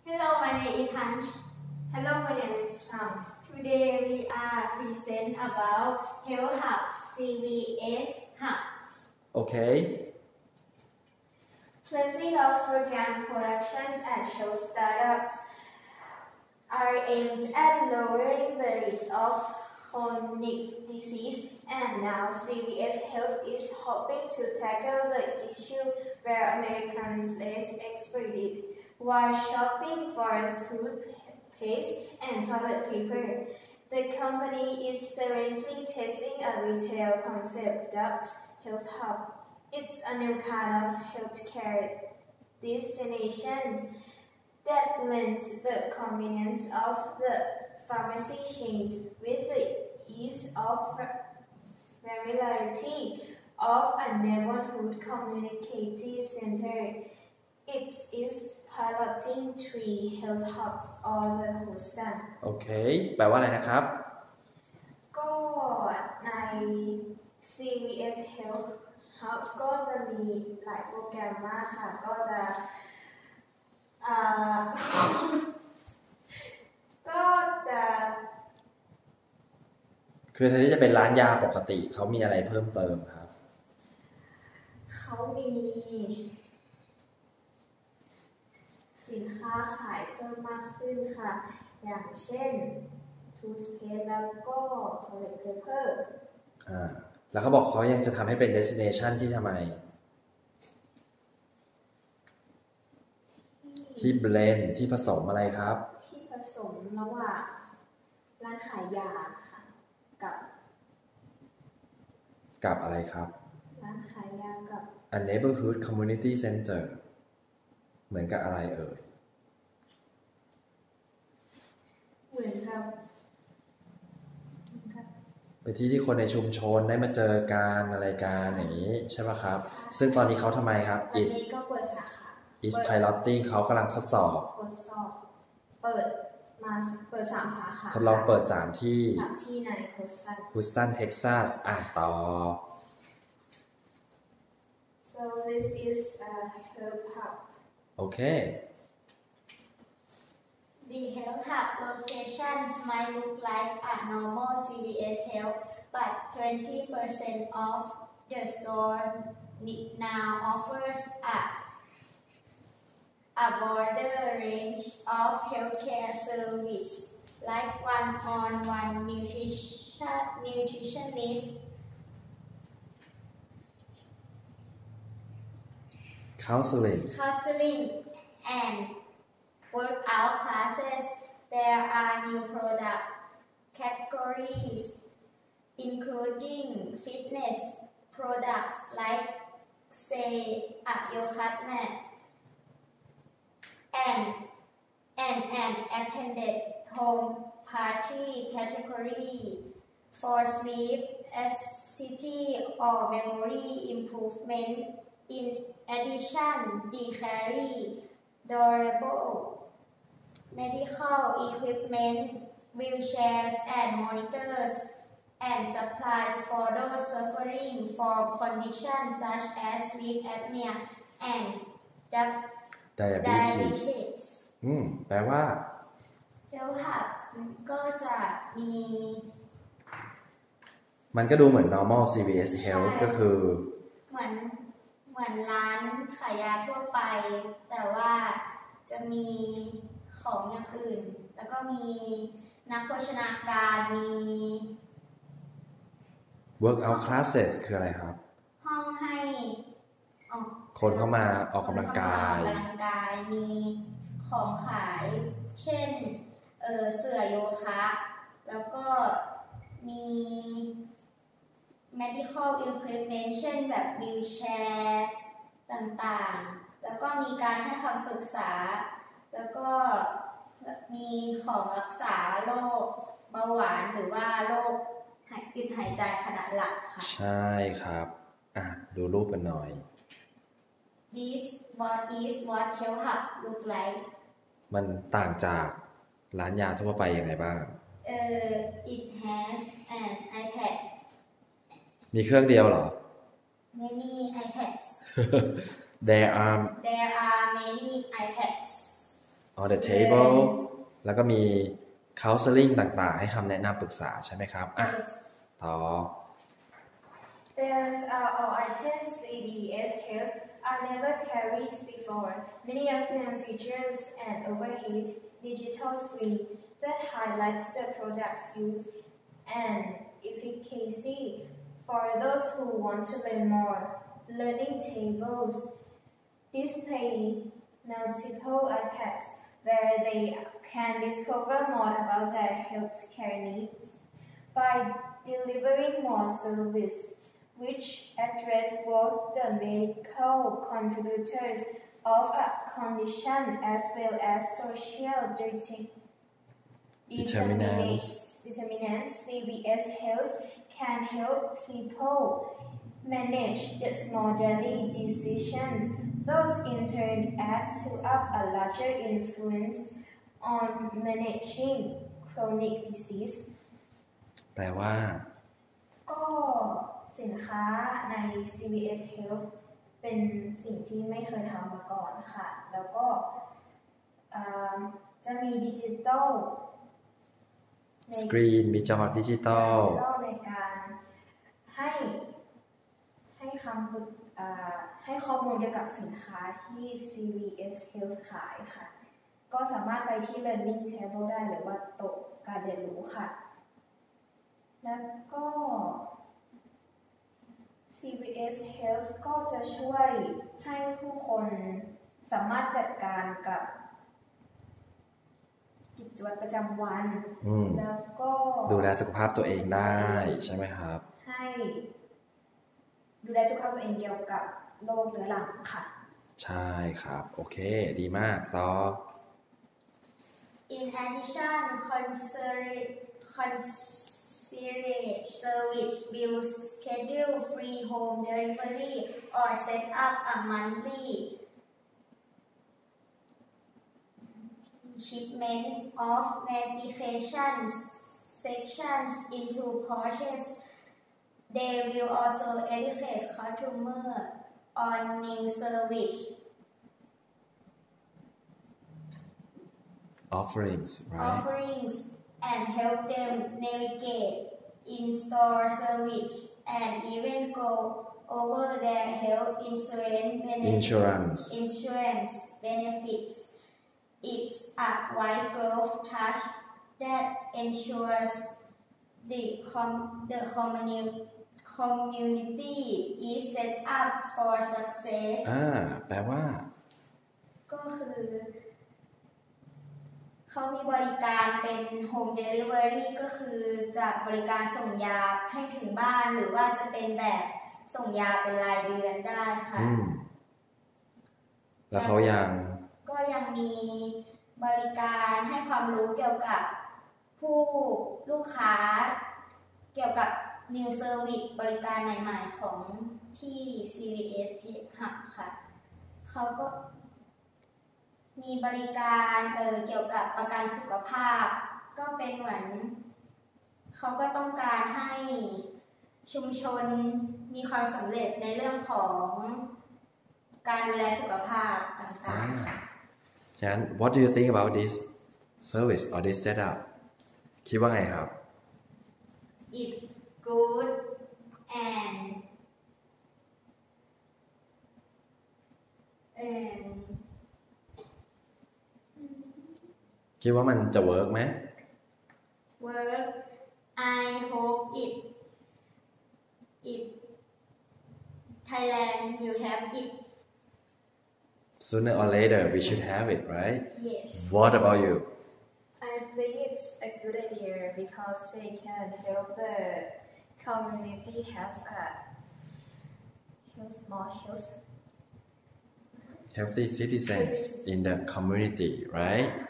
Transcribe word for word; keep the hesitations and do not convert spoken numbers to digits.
Hello, my name is Hansh. Hello, my name is Plum. Today we are present about Health Hub C V S Hubs. Okay. Plenty of program productions and health startups are aimed at lowering the risk of chronic disease, and now C V S Health is hoping to tackle the issue where Americans less experience while shopping for toothpaste and toilet paper. The company is seriously testing a retail concept dubbed Health Hub. It's a new kind of healthcare destination that blends the convenience of the pharmacy chains with the ease of familiarity of a neighborhood community center. It is piloting three health hubs all over Houston. โอเคแปลว่าอะไรนะครับก็ใน ซี วี เอส Health Hub ก็จะมีหลายโปรแกรมมากค่ะก็จะอ่า ก็จะคือแทนที่จะเป็นร้านยาปกติเขามีอะไรเพิ่มเติมครับเขามีสินค้าขายเพิ่มมากขึ้นค่ะอย่างเช่น toothpaste แล้วก็ toilet paper อ่าแล้วเขาบอกเขายังจะทำให้เป็น destination ที่ทำไมที่ blend ที่ผสมอะไรครับที่ผสมระหว่างร้านขายยาค่ะกับกับอะไรครับร้านขายยากับ a neighborhood community center เหมือนกับอะไรเอ่ยเหมือนกับเป็นที่ที่คนในชุมชนได้มาเจอกันอะไรกันอย่างนี้ใช่ป่ะครับซึ่งตอนนี้เขาทำไมครับตอนนี้ก็เปิดสาขา is piloting เขากำลังทดสอบทดสอบเปิดมาเปิดสามสาขาทดลองเปิดสามที่สามที่ในฮุสตันฮุสตันเท็กซัสอ่ะต่อ so this is a health hub okay The Health Hub locations might look like a normal C V S Health, but twenty percent of the store now offers a, a broader range of healthcare services, like one-on-one nutrition, nutritionist, counseling, counseling, and workout classes. There are new product categories, including fitness products like, say, a yoga mat, and, and an attended home party category for sleep, acidity, or memory improvement. In addition, they carry durable medical equipment, wheelchairs and monitors, and supplies for those suffering from conditions such as sleep apnea and diabetes อืมแปลว่า Health Hub ก็จะมีมันก็ดูเหมือน normal ซี วี เอส Health ก็คือเหมือนเหมือนร้านขายยาทั่วไปแต่ว่าจะมีของอย่างอื่นแล้วก็มีนักโภชนาการมี workout classes คืออะไรครับห้องให้คนเข้ามาออกกำลังกายออกกำลังกายมีของขายเช่นเอ่อเสื่อโยคะแล้วก็มี medical equipment เช่นแบบวีลแชร์ต่างๆแล้วก็มีการให้คำปรึกษาแล้วก็มีของรักษาโรคเบาหวานหรือว่าโรคอึดหายใจขณะหลับค่ะใช่ครับอ่ะดูรูปกันหน่อย This what is what Health Hub look like มันต่างจากร้านยาทั่วไปยังไงบ้างเอ่อ It has an iPad มีเครื่องเดียวเหรอ Many iPads There are There are many iPads on the table แล้วก็มี counseling ต่างๆให้คำแนะนำปรึกษาใช่ไหมครับอ่ะต่อ There's uh, all items C D S Health are never carried before. Many of them features an overhead digital screen that highlights the product's use and efficacy. For those who want to learn more, learning tables display multiple iPads where they can discover more about their healthcare needs by delivering more service, which address both the medical contributors of a condition as well as social determinants. determinants. C V S Health can help people manage the small daily decisions. Those in turn add to up a larger influence on managing chronic disease. แปลว่าก็สินค้าใน ซี วี เอส Health เป็นสิ่งที่ไม่เคยทำมาก่อนค่ะ แล้วก็จะมีดิจิตอลสกรีนมีจอดิจิตอลในการให้ให้คำให้ข้อมูลเกี่ยวกับสินค้าที่ ซี วี เอส Health ขายค่ะ ก็สามารถไปที่ Learning Table ได้หรือว่าโต๊ะการเรียนรู้ค่ะ แล้วก็ ซี วี เอส Health ก็จะช่วยให้ผู้คนสามารถจัดการกับกิจวัตรประจำวันแล้วก็ดูแลสุขภาพตัวเองได้ใช่ไหมครับให้ดูแลสุขภาพตัวเองเกี่ยวกับโรคเรื้อรังค่ะใช่ครับโอเคดีมากต่อ In addition, concierge service will schedule free home delivery or set up a monthly shipment of medications sections into pouches. They will also educate consumers on new service offerings, right? offerings and help them navigate in-store service and even go over their health insurance benefits. Insurance. Insurance benefits. It's a wide growth touch that ensures the com- the community community is set up for success อ่าแปลว่าก็คือเขามีบริการเป็น Home Delivery ก็คือจะบริการส่งยาให้ถึงบ้านหรือว่าจะเป็นแบบส่งยาเป็นรายเดือนได้ค่ะแล้วเขายังก็ยังมีบริการให้ความรู้เกี่ยวกับผู้ลูกค้าเกี่ยวกับ New Service บริการใหม่ๆของที่ ซี วี เอส Hub ค่ะเขาก็มีบริการเอ่อเกี่ยวกับประกันสุขภาพก็เป็นเหมือนเขาก็ต้องการให้ชุมชนมีความสำเร็จในเรื่องของการดูแลสุขภาพต่างๆค่ะ And what do you think about this service or this setup คิดว่าไงครับ It's good and and คิดว่ามันจะเวิร์กไหม Work I hope it it Thailand will have it Sooner or later we should have it right Yes What about you I think it's a good idea because they can help the community have a health more health healthy citizens in the community right